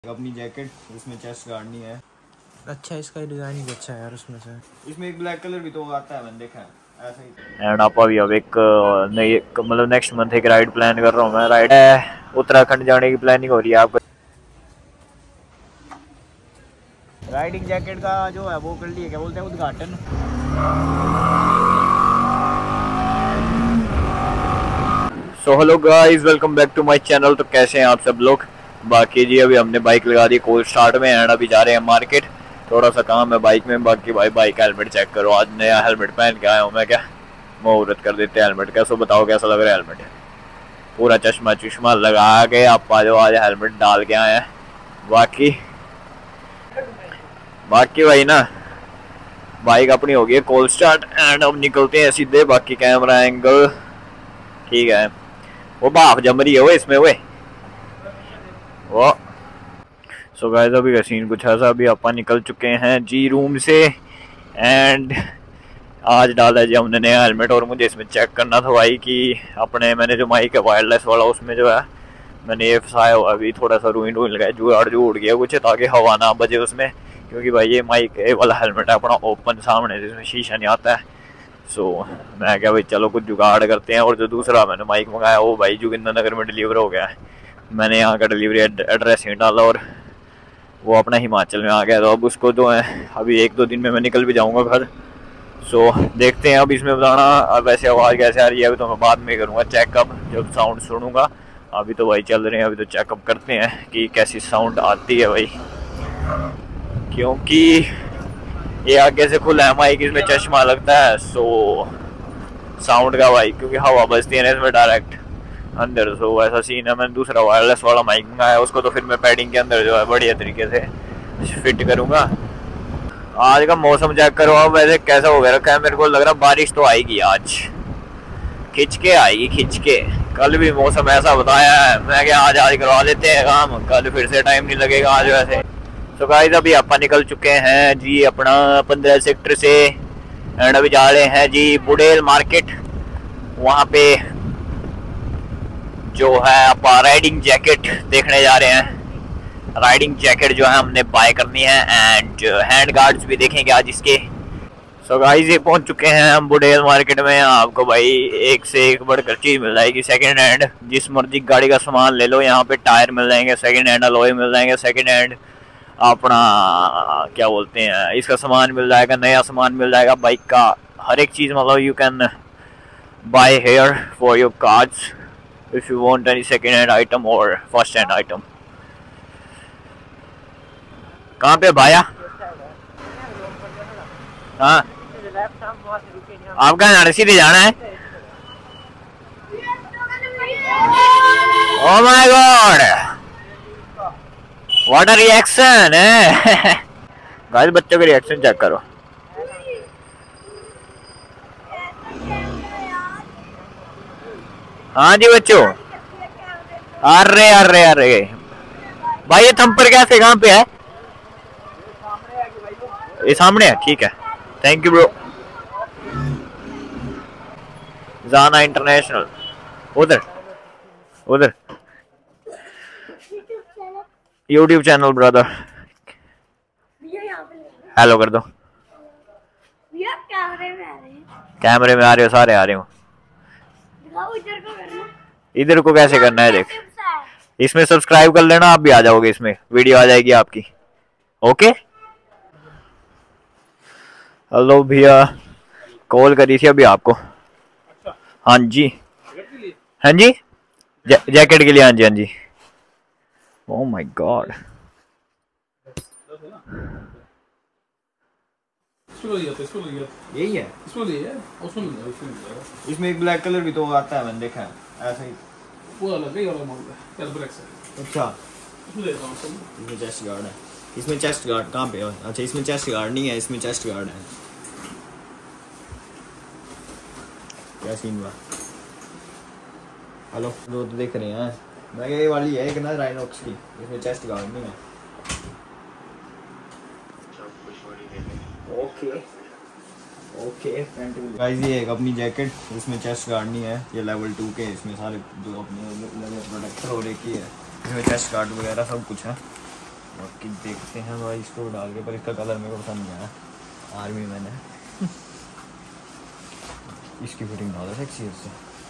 अपनी जैकेट, इसमें chest guard नहीं है। अच्छा, इसका डिजाइन भी अच्छा है यार। उसमें से इसमें एक ब्लैक कलर भी तो आता है, मैंने देखा है ऐसे ही। एंड आप अभी अब एक नई मतलब नेक्स्ट मंथ एक राइड प्लान कर रहा हूँ मैं। राइड उत्तराखंड जाने की प्लानिंग हो रही है आपको। राइडिंग जैकेट का जो है वो कर लिए, क्या बोलते हैं, उद्घाटन। So hello guys, welcome back to my channel. तो कैसे हैं आप सब लोग? बाकी जी अभी हमने बाइक लगा दी कोल्ड स्टार्ट में एंड अभी जा रहे हैं मार्केट। थोड़ा सा काम है बाइक में। बाकी भाई बाइक का हेलमेट चेक करो, आज नया हेलमेट पहन के आया हूँ मैं। क्या मुहूर्त कर देते हैं हेलमेट का। सो बताओ कैसा लग रहा है हेलमेट? पूरा चश्मा चश्मा लगा के आप आज हेलमेट डाल के आए हैं। बाकी भाई ना बाइक अपनी हो गई है कोल्ड स्टार्ट एंड अब निकलते हैं सीधे। बाकी कैमरा एंगल ठीक है। वो भाप जम रही है वो इसमें वो सो गाइस अभी का सीन कुछ ऐसा। अभी अपन निकल चुके हैं जी रूम से एंड आज डाला जी हमने नया हेलमेट। और मुझे इसमें चेक करना था भाई कि अपने मैंने जो माइक है वायरलेस वाला उसमें जो है मैंने ये फंसाया हुआ। अभी थोड़ा सा रुइन लगाया, जुगाड़ जो उड़ गया कुछ, ताकि हवा ना बजे उसमें। क्योंकि भाई ये माइक वाला हेलमेट है अपना ओपन सामने, जिसमें शीशा नहीं आता है। सो मैं क्या भाई चलो कुछ जुगाड़ करते हैं। और जो दूसरा मैंने माइक मंगाया वो भाई जोगिंद्रनगर में डिलीवर हो गया है। मैंने यहाँ का डिलीवरी एड्रेस ही डाला और वो अपना हिमाचल में आ गया। तो अब उसको जो है अभी 1-2 दिन में मैं निकल भी जाऊँगा घर। सो देखते हैं अब इसमें बताना। अब वैसे आवाज़ कैसे आ रही है अभी तो मैं बाद में करूँगा चेकअप, जब साउंड सुनूंगा। अभी तो भाई चल रहे हैं, अभी तो चेकअप करते हैं कि कैसी साउंड आती है भाई। क्योंकि ये आगे से खुला है माइक, इसमें चश्मा लगता है। सो साउंड का भाई, क्योंकि हवा बजती है ना इसमें डायरेक्ट अंदर। सो वैसा सीन है। मैंने दूसरा वायरलेस वाला माइक मंगाया, उसको तो फिर मैं पैडिंग के अंदर जो है बढ़िया तरीके से फिट करूँगा। आज का मौसम चेक करो अब वैसे कैसा हो गया रखा है। मेरे को लग रहा बारिश तो आएगी आज, खिंच के आएगी खिंच के। कल भी मौसम ऐसा बताया है, मैं क्या आज करवा लेते हैं काम, कल फिर से टाइम नहीं लगेगा आज वैसे। तो गाइस अभी अपन निकल चुके हैं जी अपना 15 सेक्टर से एंड अभी जा रहे हैं जी बुडेल मार्केट। वहाँ पे जो है आप राइडिंग जैकेट देखने जा रहे हैं। राइडिंग जैकेट जो है हमने बाय करनी है एंड हैंड गार्ड्स भी देखेंगे आज इसके। सो गाइस ये पहुंच चुके हैं हम बुडेल मार्केट में। आपको भाई एक से एक बढ़कर चीज मिल जाएगी सेकंड हैंड। जिस मर्जी गाड़ी का सामान ले लो, यहाँ पे टायर मिल जाएंगे सेकंड हैंड, अलॉय मिल जाएंगे सेकंड हैंड, अपना क्या बोलते हैं इसका सामान मिल जाएगा, नया सामान मिल जाएगा बाइक का, हर एक चीज़। मतलब you can buy here for your cars if you want any second hand item और फर्स्ट हैंड आइटम। कहाँ पे भाया? हाँ आपका यहाँ सीधे जाना है? Oh my god, what a reaction है। गाइस बच्चों के रिएक्शन चेक करो। हाँ जी बच्चों, अरे अरे अरे भाई ये थंपर कैसे कहाँ पे है? ये सामने है, ठीक है, थैंक यू ब्रो। जाना इंटरनेशनल उधर उधर यूट्यूब चैनल ब्रदर, हेलो कर दो। कैमरे में आ रहे हो, सारे आ रहे हो। इधर को कैसे करना है देख, इसमें सब्सक्राइब कर लेना, आप भी आ जाओगे, इसमें वीडियो आ जाएगी आपकी। ओके हेलो भैया, कॉल करी थी अभी आपको। हाँ जी हाँ जी जैकेट के लिए, हाँ जी हाँ जी। ओह माय गॉड, यही है। इसमें एक ब्लैक कलर भी तो आता है, मैंने देखा है ऐसे ही। वो अलग है, वाला मॉडल है ब्लैक से। अच्छा इसमें चेस्ट गार्ड है। इसमें चेस्ट गार्ड कहाँ पे है? अच्छा इसमें चेस्ट गार्ड नहीं है, इसमें चेस्ट गार्ड है। क्या सीन हुआ? हेलो दो तो देख रहे हैं। मैं ये वाली है एक ना राइनॉक्स की, इसमें चेस्ट गार्ड नहीं है। ओके ओके गाइस ये एक अपनी जैकेट, इसमें चेस्ट गार्ड नहीं है, ये लेवल 2 के, इसमें सारे जो अपने प्रोटेक्टर और एक ही है, इसमें चेस्ट गार्ड वगैरह सब कुछ है। बाकी देखते हैं भाई इसको डाल के, पर इसका कलर मेरे को पसंद नहीं आया। आर्मी मैन है। इसकी फिटिंग ज़्यादा सेक्सी है उससे।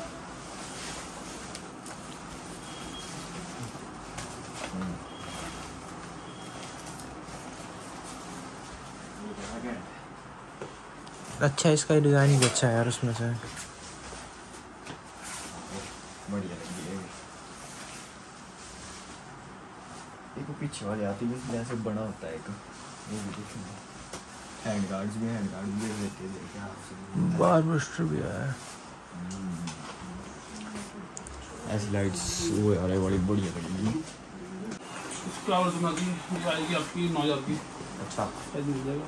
अच्छा इसका डिज़ाइन भी अच्छा है यार उसमें से। बढ़िया लगी है। एक पीछे वाली आती है जैसे बड़ा होता है एक, वो भी देखिए। हैंड गार्ड्स भी रहते हैं। बार बस्टर भी है। ऐसी लाइट्स वो यार बड़ी बढ़िया लगेगी। इस फ्लावर्स में ये आएगी आपकी 9000 की। अच्छा साइज मिल जाएगा।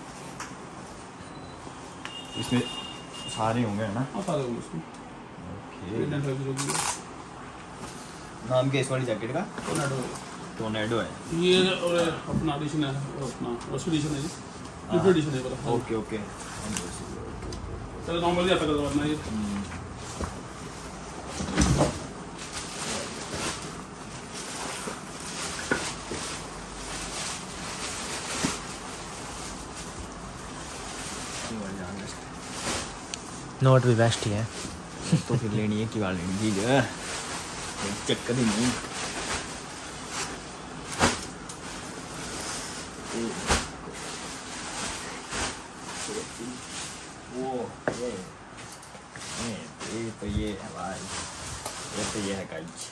इसमें सारे होंगे है ना? हाँ सारे होंगे इसमें। ओके। 950 की नाम क्या इस वाली जैकेट का? टोर्नेडो है। ये और अपना एडिशन है, अपना फर्स्ट एडिशन है, ये एडिशन है वाला। Okay okay. चलो नॉर्मली आता कर वरना ये नोट भी बेस्ट ही है। तो फिर लेनी है कि वाली लेनी चीज है, चक्कर ही नहीं। वो ये तो ये है भाई, ये तो ये है गाइस।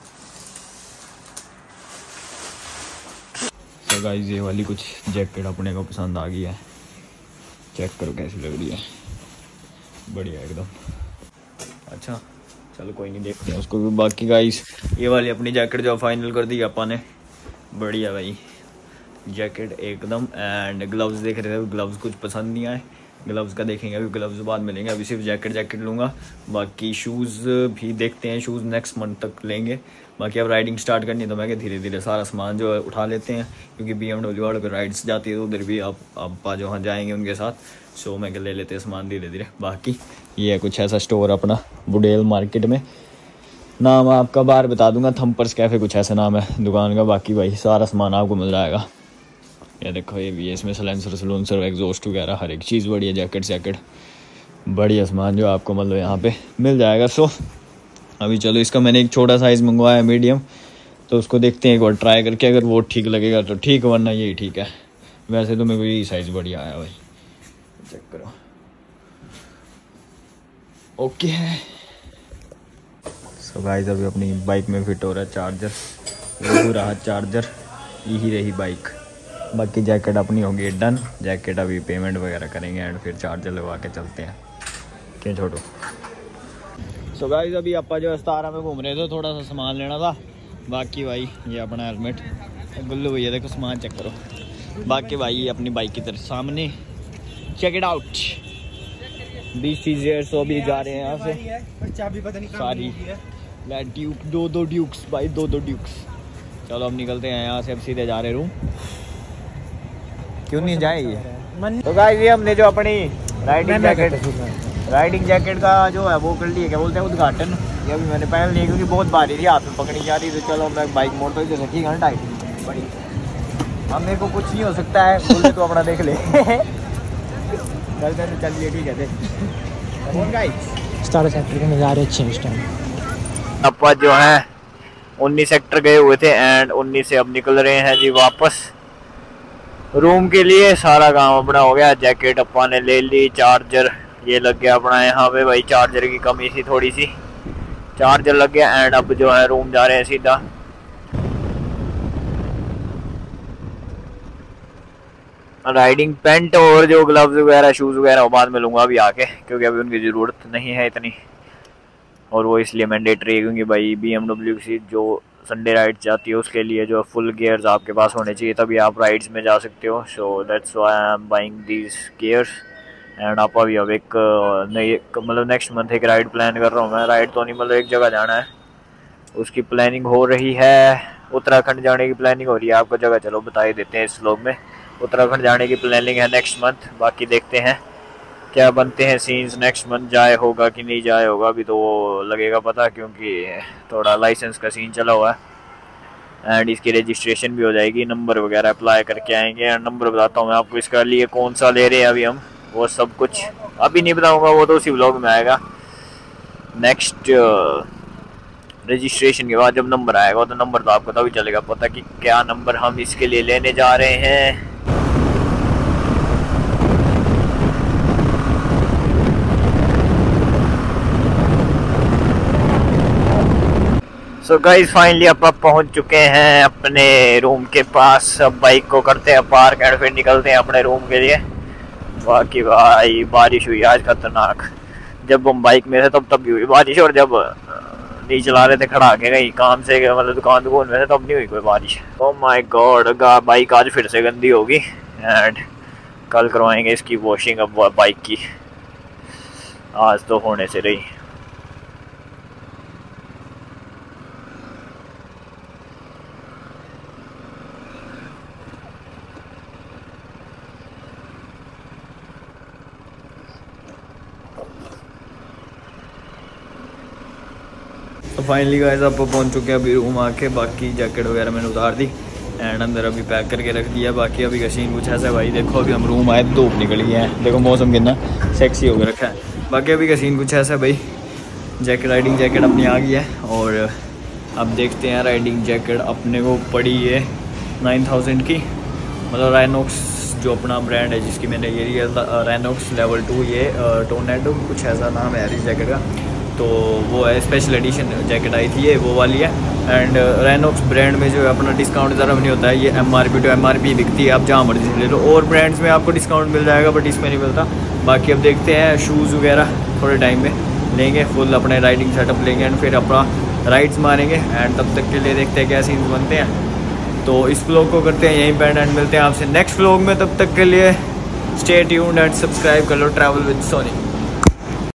तो गाइस ये वाली कुछ जैकेट अपने को पसंद आ गई है, चेक करो कैसी लग रही है, बढ़िया एकदम। अच्छा चलो कोई नहीं, देखते हैं उसको भी। बाकी गाइस ये वाली अपनी जैकेट जो फाइनल कर दी अपन ने, बढ़िया भाई जैकेट एकदम। एंड ग्लव्स देख रहे थे, ग्लव्स कुछ पसंद नहीं आए, ग्लव्स का देखेंगे अभी, ग्लव्स बाद में लेंगे, अभी सिर्फ जैकेट लूँगा। बाकी शूज़ भी देखते हैं, शूज़ नेक्स्ट मंथ तक लेंगे। बाकी अब राइडिंग स्टार्ट करनी है तो मैं धीरे धीरे सारा सामान जो है उठा लेते हैं, क्योंकि BMW वालों पर राइड्स जाती है तो उधर भी आप जो वहाँ जाएंगे उनके साथ, सो मैं ले लेते हैं सामान धीरे धीरे। बाकी ये है कुछ ऐसा स्टोर अपना बुडेल मार्केट में, नाम आपका बाहर बता दूंगा, थम्पर्स कैफ़े कुछ ऐसा नाम है दुकान का। बाकी भाई सारा सामान आपको मिल जाएगा। ये देखो ये भी है, इसमें सलेंसर एग्जॉस्ट वगैरह हर एक चीज़ बढ़िया, जैकेट बढ़िया सामान जो आपको मतलब यहाँ पे मिल जाएगा। सो अभी चलो, इसका मैंने एक छोटा साइज़ मंगवाया है मीडियम, तो उसको देखते हैं एक बार ट्राई करके, अगर वो ठीक लगेगा तो ठीक, वरना यही ठीक है। वैसे तो मेरे को यही साइज़ बढ़िया आया भाई, चेक करो। ओके है। सो गाइस अभी अपनी बाइक में फिट हो रहा है चार्जर, वो रहा चार्जर, यही रही बाइक। बाकी जैकेट अपनी होगी डन, जैकेट अभी पेमेंट वगैरह करेंगे एंड फिर चार्जर लगवा के चलते हैं। क्या छोटो। सो गाइस अभी अपा जो 17 में घूम रहे थे, थोड़ा सा सामान लेना था। बाकी भाई ये अपना हेलमेट, गुल्लू भैया देखो सामान चेक करो। बाकी भाई ये अपनी बाइक की तरफ सामने, चेक इट आउट। 20 चीज़ें। सो अभी जा रहे हैं यहाँ से सारी ड्यूक, दो ड्यूक्स भाई, दो ड्यूक्स। चलो अब निकलते हैं यहाँ से, अब सीधे जा रहे रूम। क्यों नहीं जाएगी? तो गाइस ये हमने जो अपनी राइडिंग जैकेट का जो है वो कर लिया, क्या बोलते हैं, उद्घाटन। ये अभी मैंने पहन लिया क्योंकि बहुत भारी थी, हाथ में पकड़ी जा रही, तो चलो मैं बाइक मोड़ तो इधर ठीक है, टाइट बड़ी। अब मेरे को कुछ नहीं हो सकता है, बोले तो अपना देख ले। चलिए ठीक है, देख 17 सेक्टर के नज़ारे अच्छे हैं इस टाइम। अपा जो है 19 सेक्टर गए हुए थे एंड 19 से अब निकल रहे हैं जी वापस रूम के लिए। सारा काम अपना हो गया, जैकेट अपा ने ले ली, चार्जर ये लग गया अपना यहाँ पे भाई, चार्जर की कमी थी थोड़ी सी, चार्जर लग गया एंड अब जो है रूम जा रहे हैं सीधा। राइडिंग पेंट और जो ग्लव्स वगैरह शूज़ वगैरह वो बाद में लूँगा अभी आके, क्योंकि अभी उनकी ज़रूरत नहीं है इतनी, और वो इसलिए मैंडेटरी है क्योंकि भाई BMW की जो संडे राइड्स जाती है उसके लिए जो फुल गियर्स आपके पास होने चाहिए, तभी आप राइड्स में जा सकते हो। So that's why I am buying these gears and आप अभी अब एक नई मतलब नेक्स्ट मंथ एक राइड प्लान कर रहा हूँ मैं। राइड तो नहीं, मतलब एक जगह जाना है, उसकी प्लानिंग हो रही है। उत्तराखंड जाने की प्लानिंग हो रही है, आपको जगह चलो बता ही देते हैं इस व्लॉग में। उत्तराखंड जाने की प्लानिंग है नेक्स्ट मंथ, बाकी देखते हैं क्या बनते हैं सीन्स नेक्स्ट मंथ, जाए होगा कि नहीं जाए होगा, अभी तो वो लगेगा पता, क्योंकि थोड़ा लाइसेंस का सीन चला हुआ है। एंड इसकी रजिस्ट्रेशन भी हो जाएगी, नंबर वगैरह अप्लाई करके आएंगे। एंड नंबर बताता हूँ मैं आपको इसका लिए कौन सा ले रहे हैं अभी हम, वो सब कुछ अभी नहीं बताऊँगा, वो तो उसी व्लॉग में आएगा। नेक्स्ट रजिस्ट्रेशन के बाद जब नंबर आएगा तो नंबर तो आपको तभी चलेगा पता कि क्या नंबर हम इसके लिए लेने जा रहे हैं। सो गाइज फाइनली आप पहुंच चुके हैं अपने रूम के पास। अब बाइक को करते हैं पार्क एंड फिर निकलते हैं अपने रूम के लिए। बाकी भाई बारिश हुई आज खतरनाक, जब हम बाइक में थे तब भी हुई बारिश, और जब नहीं चला रहे थे खड़ा के गई काम से मतलब दुकान में थे तब नहीं हुई कोई बारिश। ओह माय गॉड, बाइक आज फिर से गंदी होगी एंड कल करवाएंगे इसकी वॉशिंग अब बाइक की, आज तो होने से रही। तो फाइनली गाइस आप पहुंच चुके हैं अभी रूम आके। बाकी जैकेट वगैरह मैंने उतार दी एंड अंदर अभी पैक करके रख दिया। बाकी अभी का सीन कुछ ऐसा है भाई, देखो अभी हम रूम आए धूप निकल गई है, देखो मौसम कितना सेक्सी होकर रखा है। बाकी अभी का सीन कुछ ऐसा है भाई, जैकेट राइडिंग जैकेट अपनी आ गई है और अब देखते हैं। राइडिंग जैकेट अपने को पड़ी है 9000 की, मतलब राइनॉक्स जो अपना ब्रांड है जिसकी मैंने ये लिया राइनॉक्स लेवल 2, ये टोर्नेडो कुछ ऐसा नाम है इस जैकेट का, तो वो है स्पेशल एडिशन जैकेट आई थी, ये वो वाली है। एंड राइनॉक्स ब्रांड में जो है अपना डिस्काउंट ज़रा नहीं होता है, ये MRP टू MRP बिकती है, आप जहाँ मर्जी से ले लो। और ब्रांड्स में आपको डिस्काउंट मिल जाएगा बट इसमें नहीं मिलता। बाकी अब देखते हैं शूज़ वगैरह थोड़े टाइम में लेंगे, फुल अपने राइडिंग सेटअप लेंगे एंड फिर अपना राइड्स मारेंगे। एंड तब तक के लिए देखते हैं क्या सीन्स बनते हैं। तो इस व्लॉग को करते हैं यहीं पर एंड मिलते हैं आपसे नेक्स्ट व्लॉग में। तब तक के लिए स्टे ट्यून्ड एंड सब्सक्राइब कर लो ट्रैवल विद सोनी।